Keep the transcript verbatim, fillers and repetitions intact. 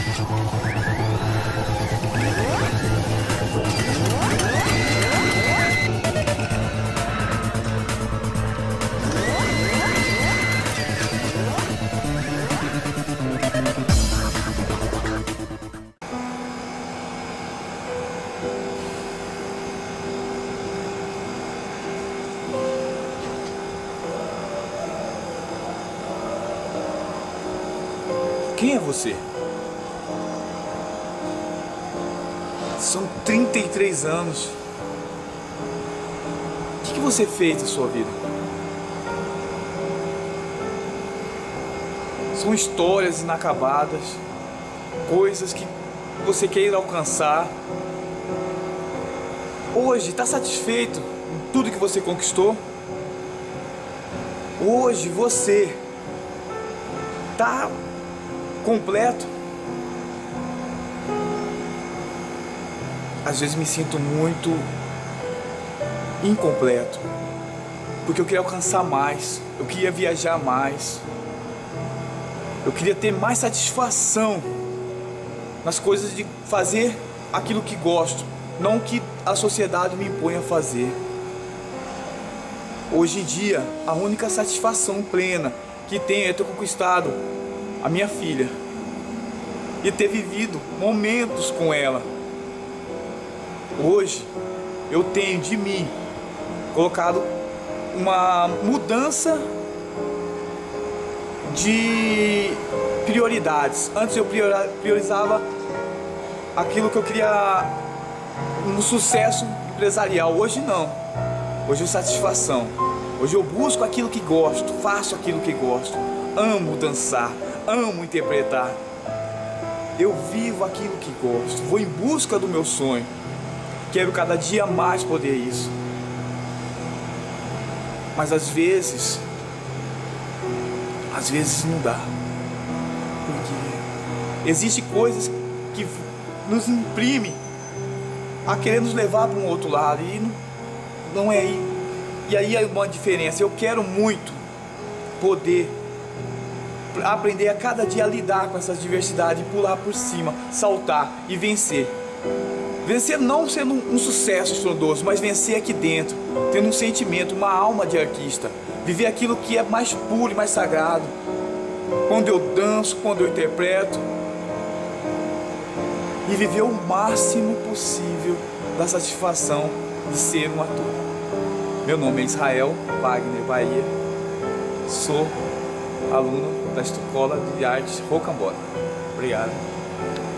Quem é você? São trinta e três anos. O que que você fez na sua vida? São histórias inacabadas, coisas que você queira alcançar. Hoje, está satisfeito com tudo que você conquistou? Hoje você está completo? Às vezes me sinto muito incompleto, porque eu queria alcançar mais, eu queria viajar mais, eu queria ter mais satisfação nas coisas de fazer aquilo que gosto, não o que a sociedade me impõe a fazer. Hoje em dia, a única satisfação plena que tenho é ter conquistado a minha filha e ter vivido momentos com ela. Hoje eu tenho de mim colocado uma mudança de prioridades. Antes eu priorizava aquilo que eu queria, um sucesso empresarial. Hoje não. Hoje é satisfação. Hoje eu busco aquilo que gosto, faço aquilo que gosto. Amo dançar, amo interpretar. Eu vivo aquilo que gosto, vou em busca do meu sonho. Quero cada dia mais poder isso. Mas às vezes, às vezes não dá. Porque existem coisas que nos imprimem a querer nos levar para um outro lado. E não, não é aí. E aí é uma diferença. Eu quero muito poder aprender a cada dia a lidar com essas diversidades, pular por cima, saltar e vencer. Vencer não sendo um sucesso estrondoso, mas vencer aqui dentro, tendo um sentimento, uma alma de artista. Viver aquilo que é mais puro e mais sagrado. Quando eu danço, quando eu interpreto. E viver o máximo possível da satisfação de ser um ator. Meu nome é Israel Wagner Bahia. Sou aluno da Escola de Artes Rocambole. Obrigado.